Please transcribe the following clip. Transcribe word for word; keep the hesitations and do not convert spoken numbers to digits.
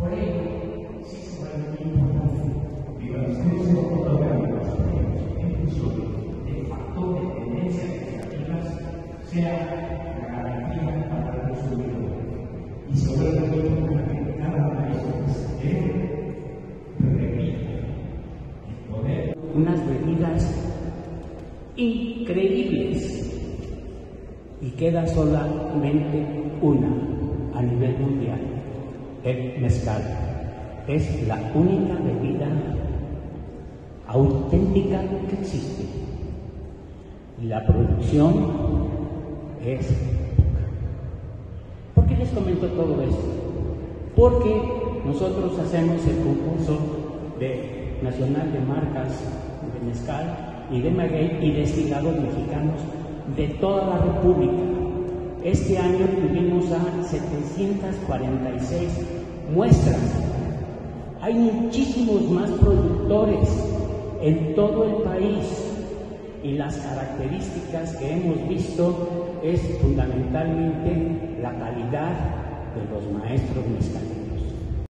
Por ello, sí se vuelve muy importante que cuando estemos fotografando los proyectos en función del factor de tendencias legislativas sea la garantía para el consumidor y se vuelve muy importante que cada una de estas debe repita el poder. Unas bebidas increíbles y queda solamente una a nivel mundial, el mezcal. Es la única bebida auténtica que existe y la producción es poca. ¿Por qué les comento todo esto? Porque nosotros hacemos el concurso de nacional de marcas de mezcal y de maguey y destilados mexicanos de toda la República. Este año tuvimos a setecientas cuarenta y seis muestras. Hay muchísimos más productores en todo el país y las características que hemos visto es fundamentalmente la calidad de los maestros mezcaleros.